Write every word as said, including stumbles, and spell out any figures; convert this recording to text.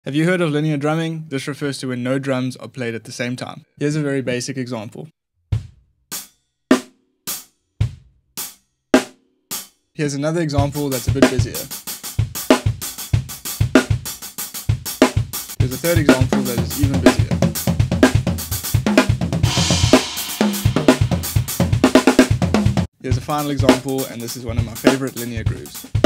Have you heard of linear drumming? This refers to when no drums are played at the same time. Here's a very basic example. Here's another example that's a bit busier. Here's a third example that is even busier. Here's a final example, and this is one of my favorite linear grooves.